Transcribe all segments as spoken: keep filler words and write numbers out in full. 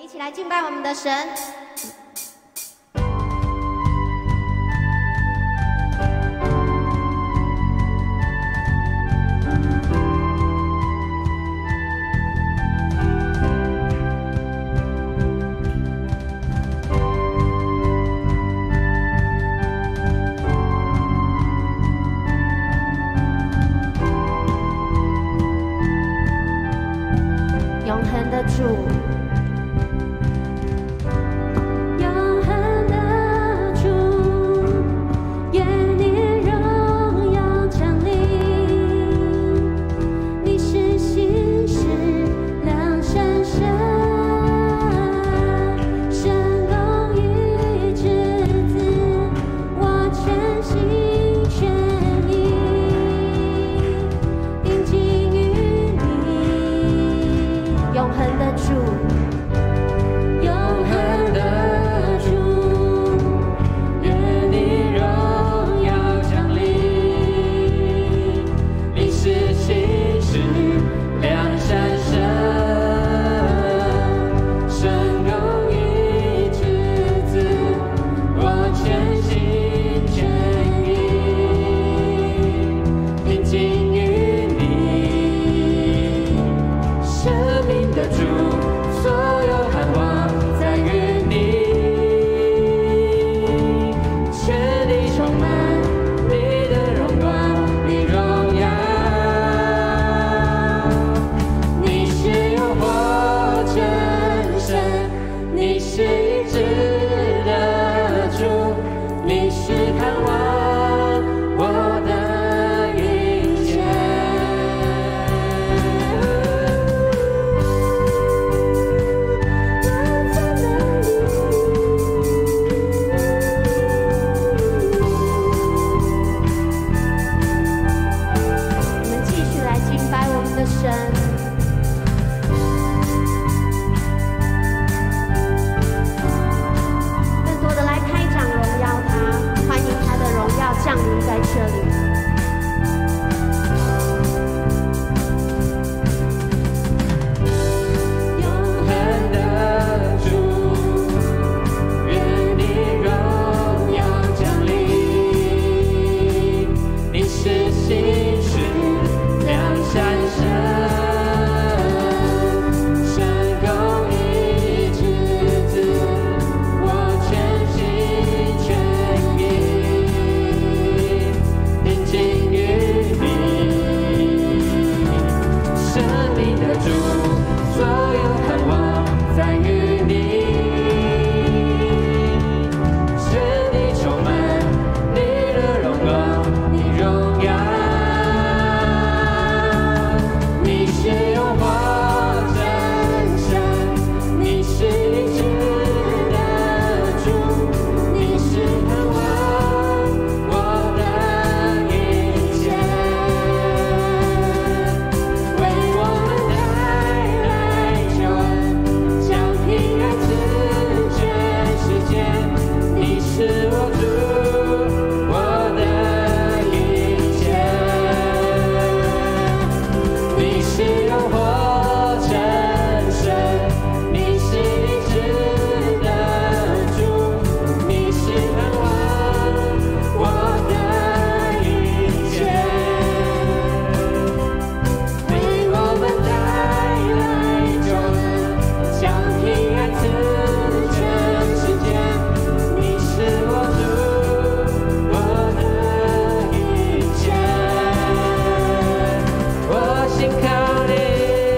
起来敬拜我们的神。永恒的主。 信靠你。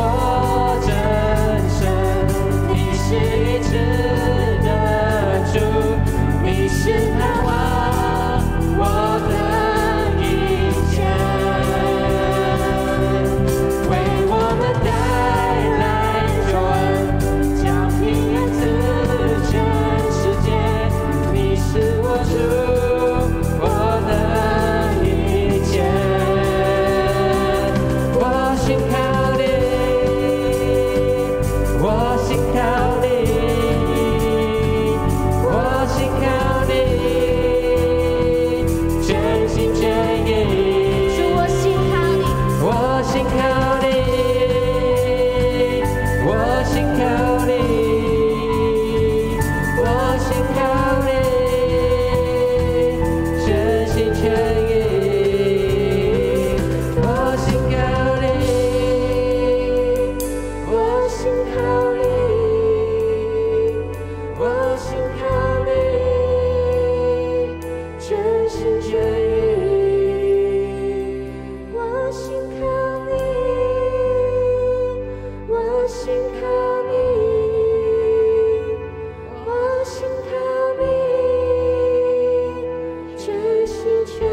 我真神，你是医治的主，你是盼望我的一切，为我们带来救恩，将平安赐全世界。你是我主，我的一切，我信靠你，我信靠你，我信靠你，全心全意。 主，我信靠你， 我信靠你，我信靠你，我信靠你，全心全意。我信靠你，我信靠你，我信靠你，全心全意。 我信靠你，我信靠你，我信靠你，全心全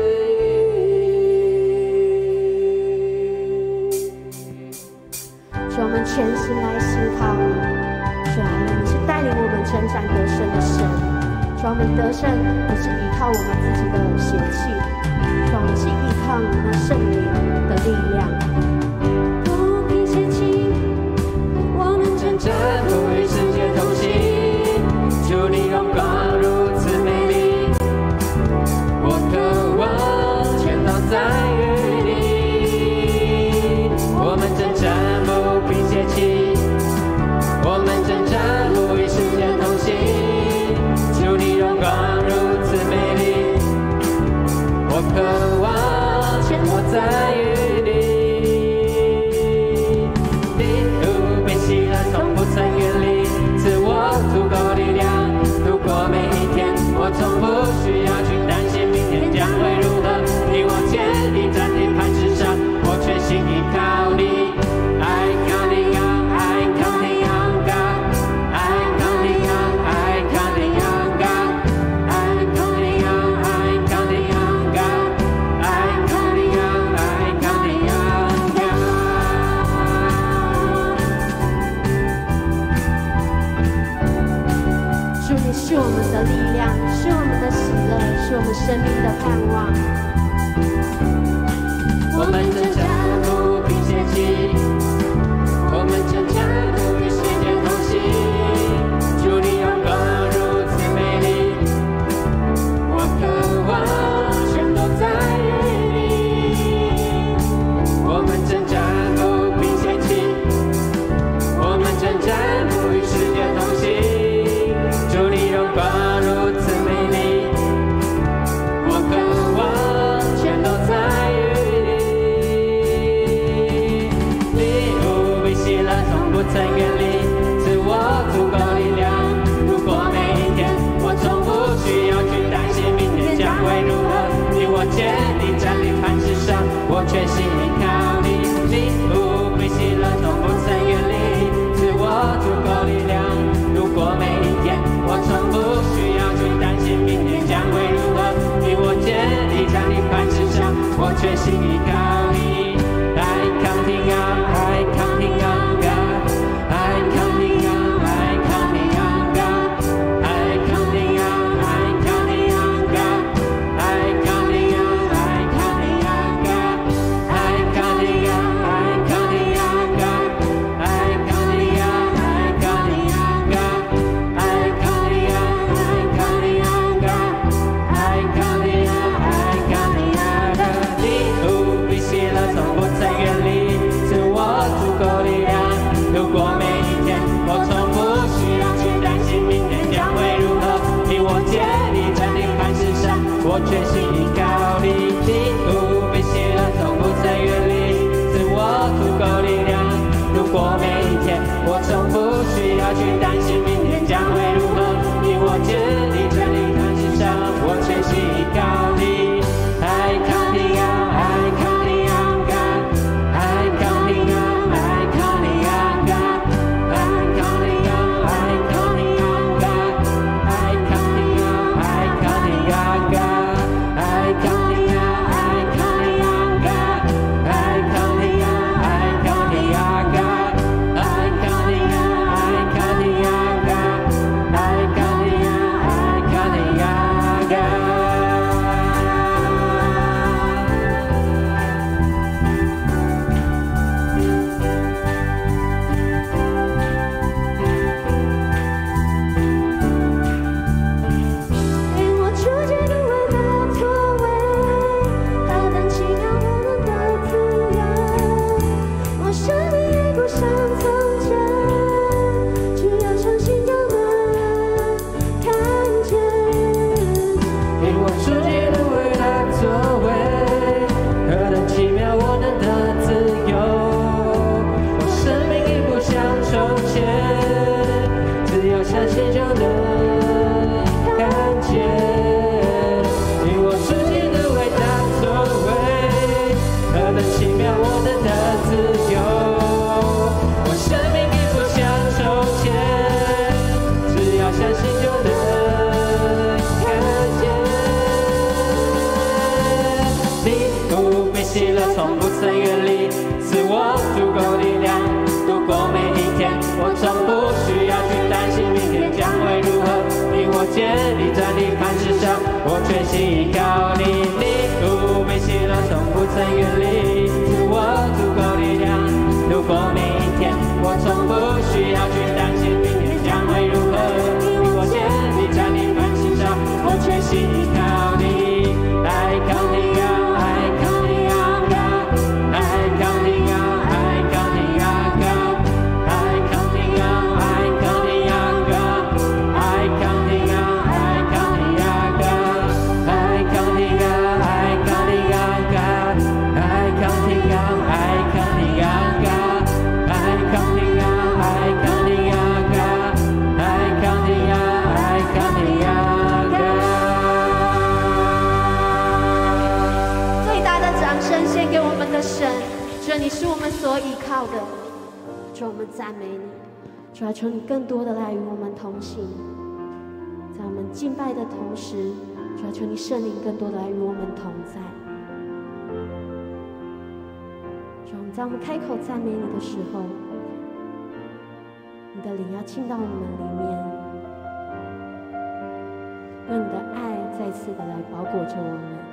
意。主，我们全心来信靠你。主啊，你是带领我们征战得胜的神。主啊，我们得胜不是依靠我们自己的血气，主啊，我们是依靠你那圣灵的力量。不凭血气，我们征征战战不与世界同行，主你荣光如此美丽，我渴望全都在于你。我们征战不凭血气，我们征战不与世界同行，主你荣光如此美丽，我渴望全都在于你。你不被喜乐，从不曾远离，赐我足够力量度过每一天。我从不需要去担心明天将会如何，你往前你站在磐石上，我全心依靠你。I counting on, I counting on God, I counting on, I counting on God, I counting on, I counting on God, I counting on, I counting on God。 主，你是我们的力量，是我们的喜乐，是我们生命的盼望。 我们征战不凭血气，我们征战不与世界同行，主你荣光如此美丽，我渴望全都在于你。我们征战不凭血气，我们征战不与世界同行，主你荣光如此美丽，我渴望全都在于你。你无比喜乐，从不曾远离，赐我足够力量度过每一天。我从不需要去担心明天将会如何，你我坚定站立磐石上，我全心依靠你。你无比喜乐，从不曾远离，赐我足够力量度过每一天。我从不需要去担心明天将会如何，你我坚定站立磐石上，我全心依靠你。I counting on, I counting on God, I 你。主啊，求你更多的来与我们同行，在我们敬拜的同时，主啊，求你圣灵更多的来与我们同在。主啊，我们在我们开口赞美你的时候，你的灵要进到我们里面，用你的爱再次的来包裹着我们。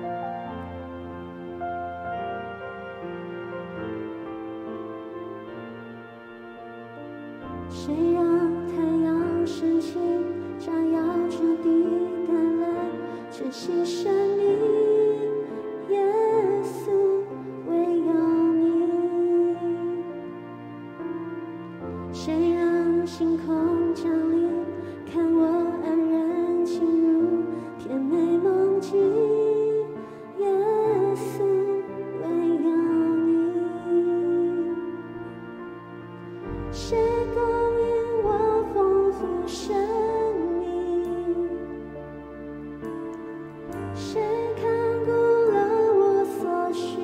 谁让太阳升起，照耀这地带来晨曦生命？耶稣，唯有你。谁让星空降临，看我安然进入甜美梦境？耶稣，唯有你。谁供应我丰富生命？谁看顾了我所需？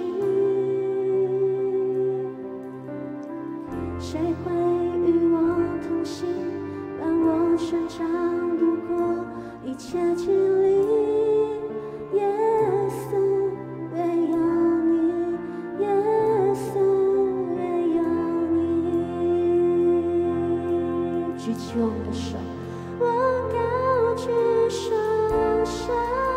谁会与我同行，伴我生长度过一切经历？耶稣，唯有你，耶稣，唯有你。举起我们的手，我高举双手，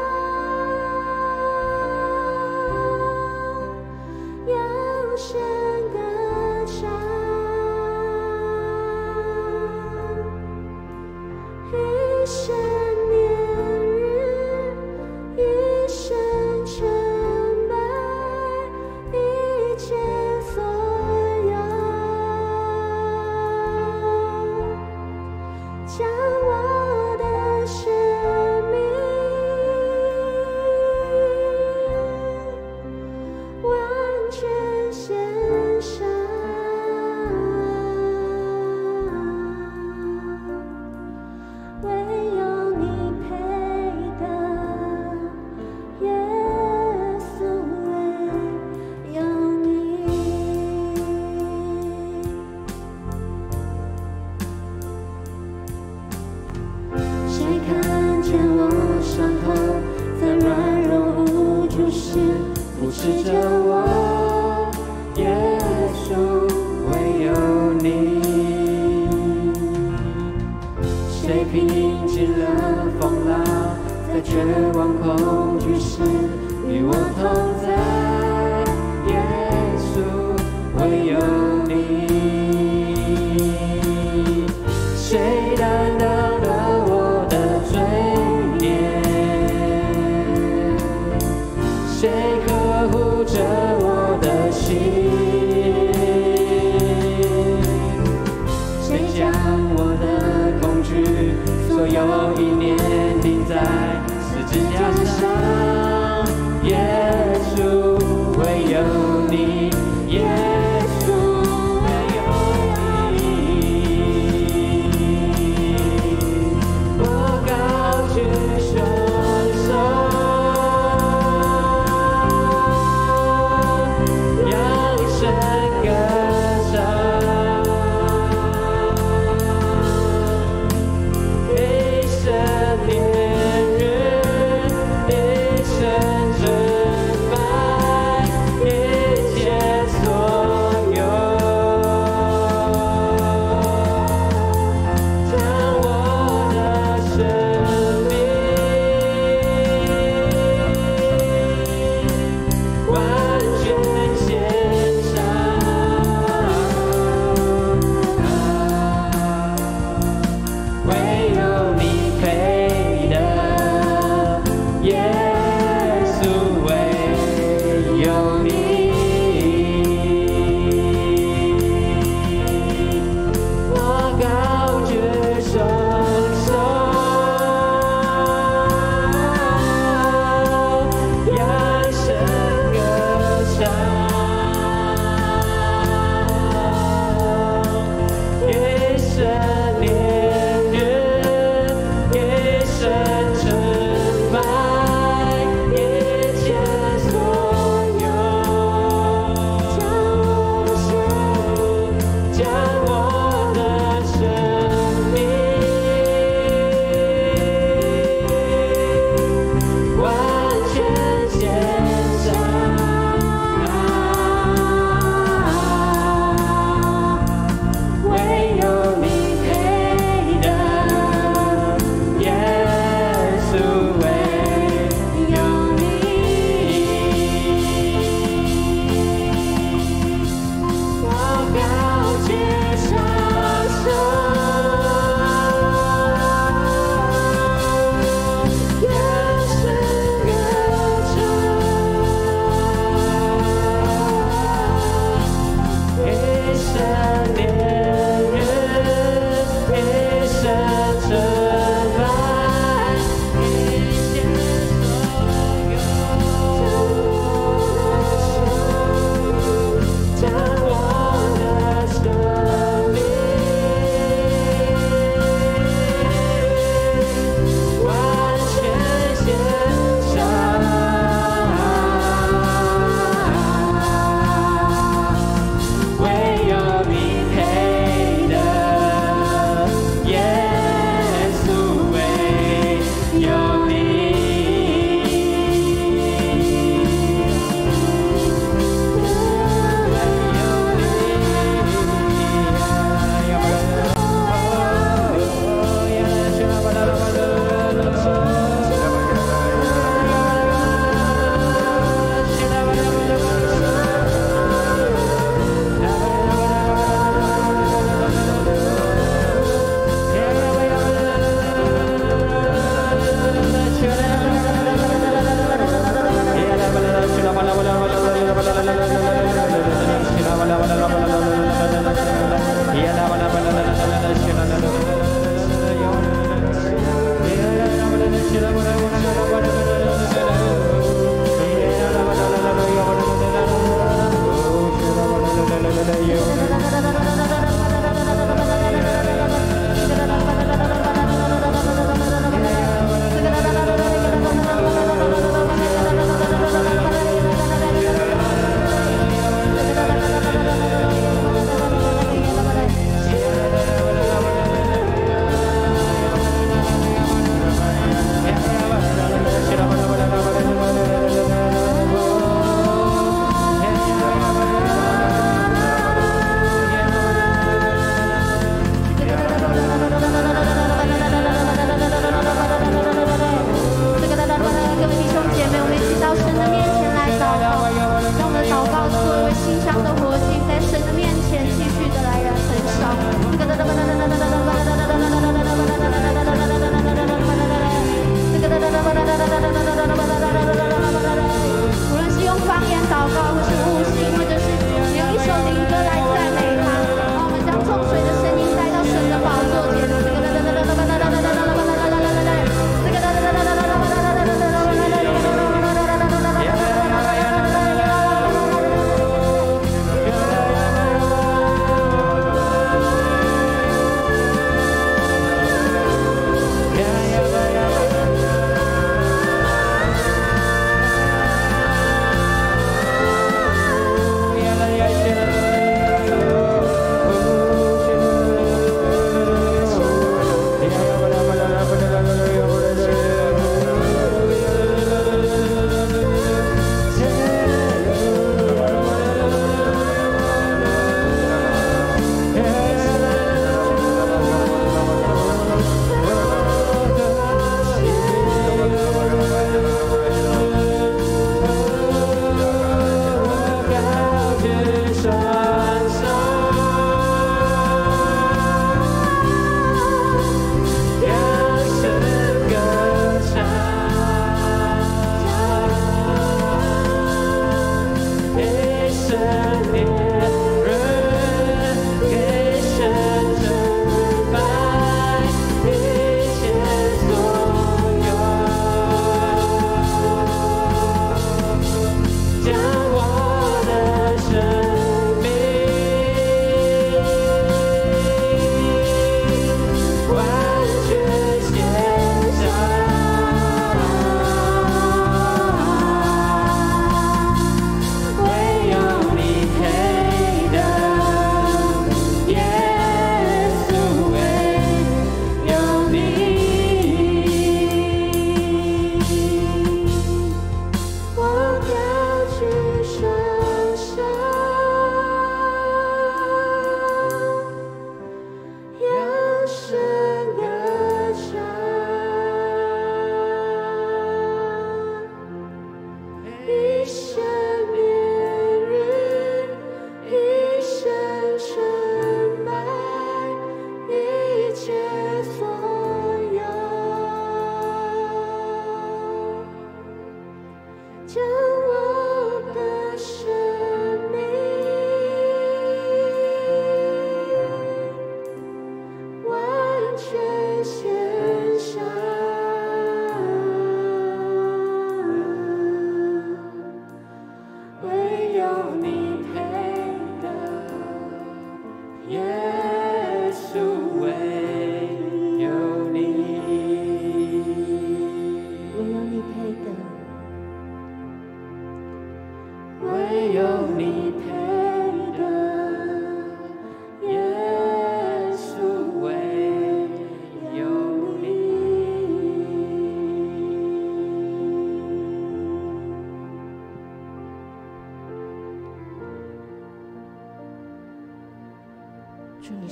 扬声歌唱，一生年日，一生成败，一切所有，将我的生命完全献上，唯有你配得，耶稣，唯有你。谁看见我伤痛，在软弱无助时扶持着我？耶稣，唯有你。谁平静了风浪，在绝望恐惧时与我同在？耶稣，唯有你。谁担当了我的罪孽？谁呵护着我的心？谁将我的恐惧所有意念钉在十字架上？耶稣，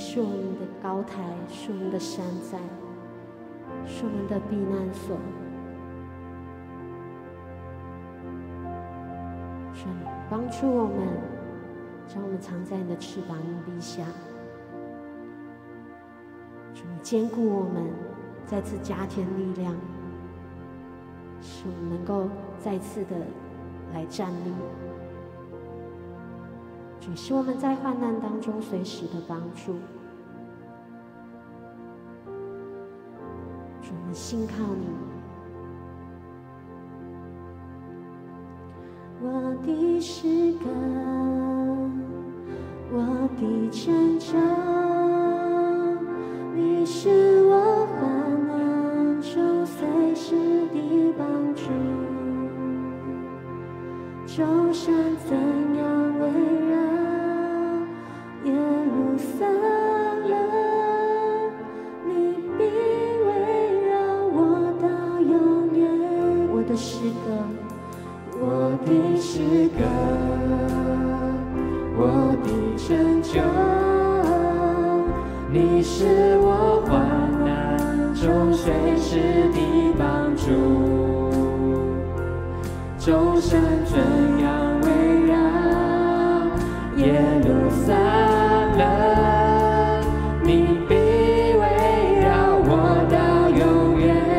是我们的高台，是我们的山寨，是我们的避难所。主，你帮助我们，让我们藏在你的翅膀荫庇下。主，你坚固我们，再次加添力量，使我们能够再次的来站立。主，是我们在患难当中随时的帮助。主，我们信靠你。我的诗歌，我的拯救，你是我患难中随时的帮助。众山怎样围绕耶路撒冷，你必围绕我到永远。我的诗歌，我的诗歌，我的拯救，你是我患难中随时的帮助。众山怎样围绕耶路撒冷，你必围绕我到永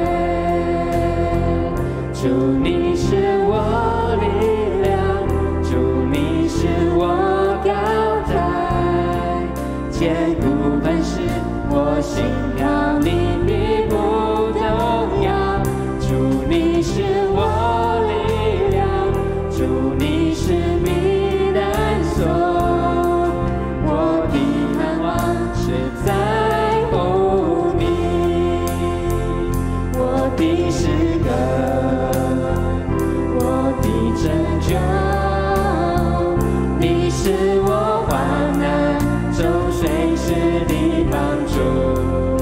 远。主，你是我力量，主，你是我高台，坚固磐石，我信靠你必不动摇。主，你是我力量，主，你是避难所，我的盼望是在乎你。我的诗歌，我的拯救，你是我患难中随时的帮助。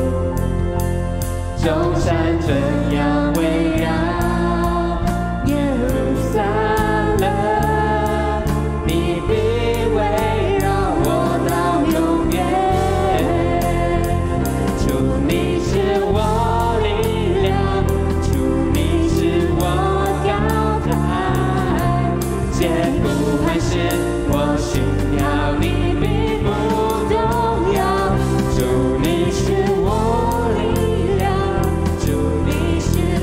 众山怎样围绕耶路撒冷，你必围绕我到永远。主，你是我力量，主，你是我高台，坚固磐石，我信靠你必不动摇。主，你是我力量，主，你是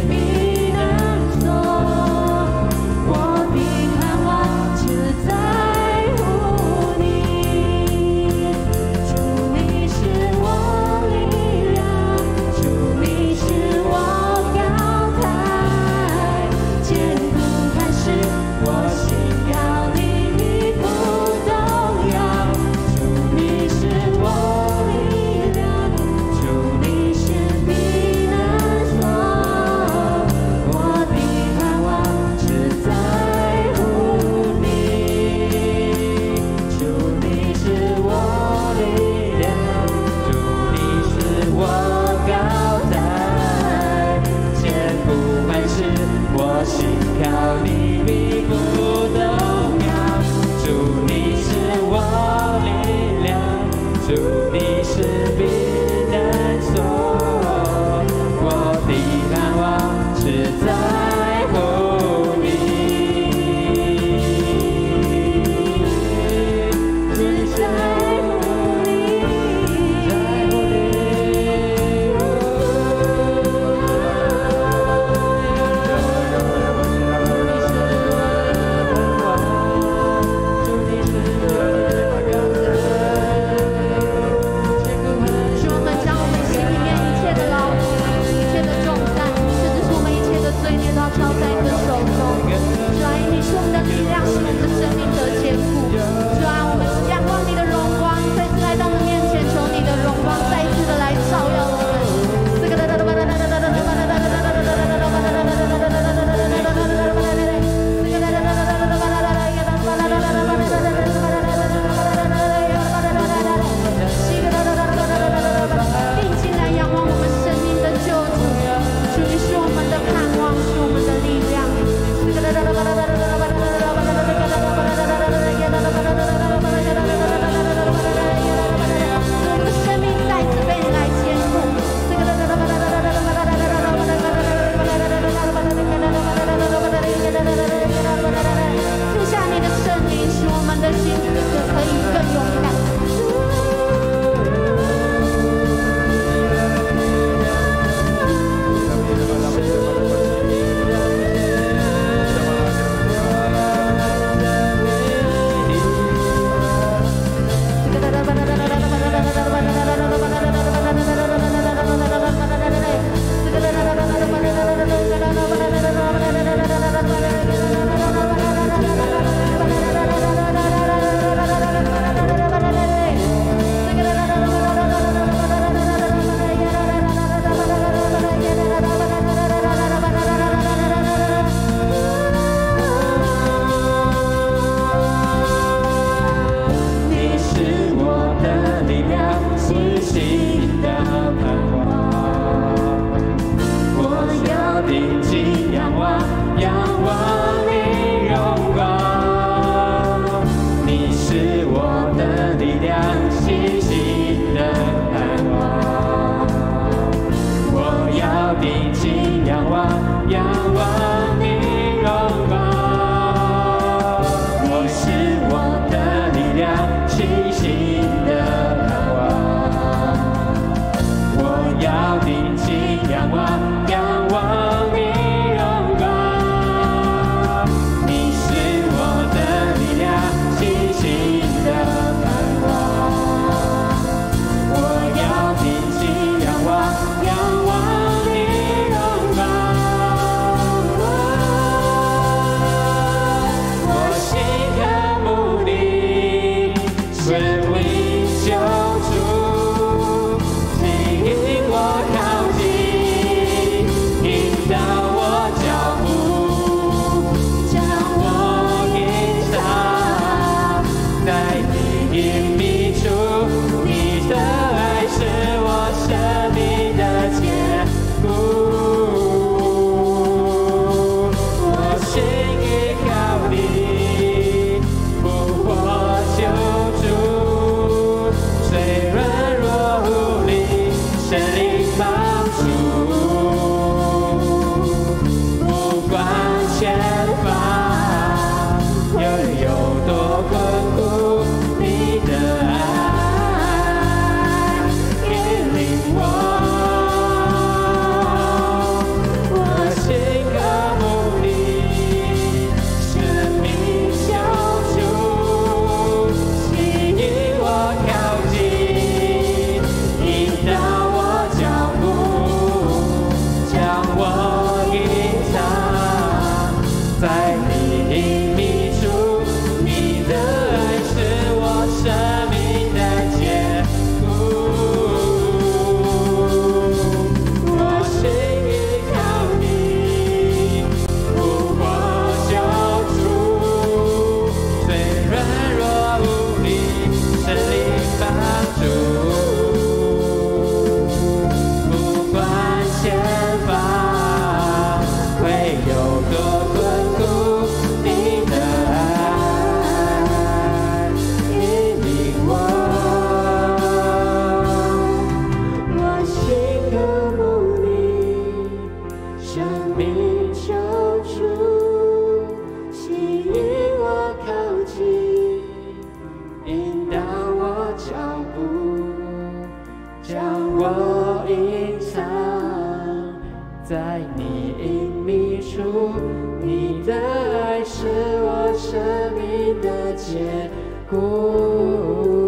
将我隐藏在你隐秘处，你的爱是我生命的坚固。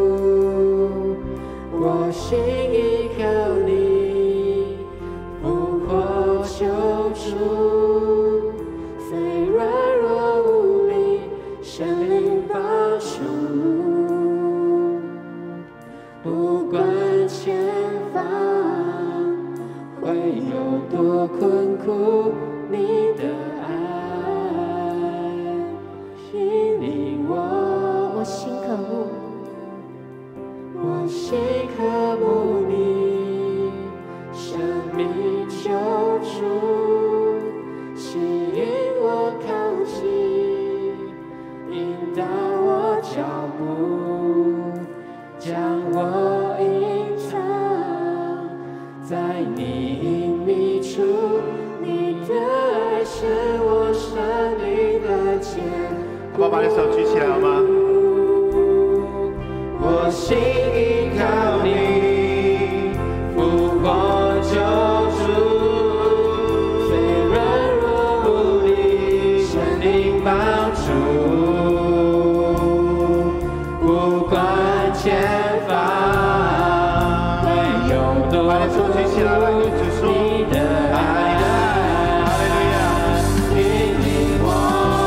我心依靠你，复活救赎，虽软弱无力，神灵帮助。不管前方会有多困苦，你的爱引领我。 我心渴慕， 我心渴慕你，生命救主，吸引我靠近，引导我脚步，将我隐藏在你隐秘处，你的爱是我生命的坚固。 好不好？把你手举起来好吗？ 我心依靠你，复活救赎，虽软弱无力，神灵帮助。不管前方会有多把你手举起来，来对主说。 你的爱引领我，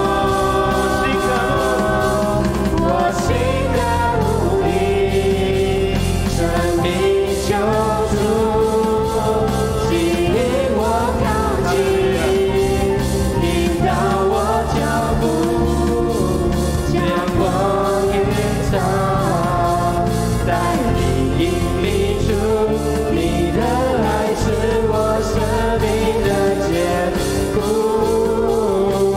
我心渴慕你，生命救主，吸引我靠近，引导我脚步，将我隐藏在你隐秘处，你的爱是我生命的坚固。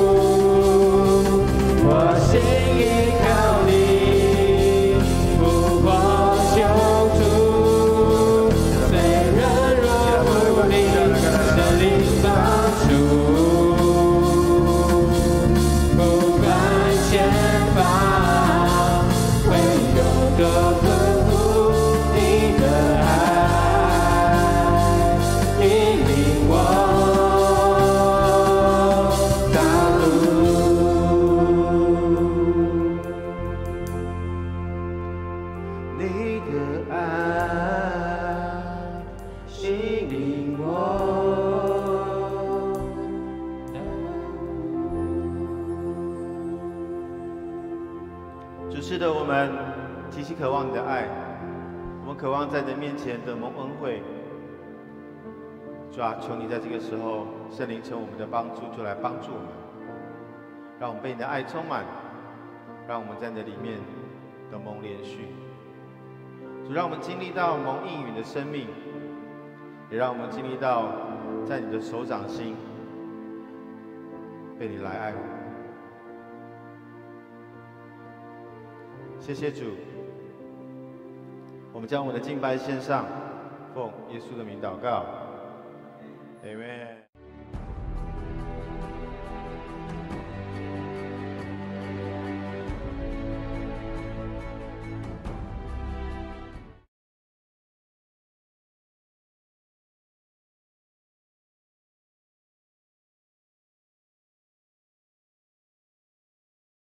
我心依靠你，复活救主，虽软弱无力，神灵帮助。不管前方会有多困苦，你的爱引领我道路。 你的爱引领我。 主是的，我们极其渴望你的爱，我们渴望在你的面前得蒙恩惠。主啊，求你在这个时候，圣灵成我们的帮助，就来帮助我们，让我们被你的爱充满，让我们在你的里面得蒙连续。主，让我们经历到蒙应允的生命，也让我们经历到在你的手掌心被你来爱我们。谢谢主，我们将我们的敬拜献上，奉耶稣的名祷告，Amen。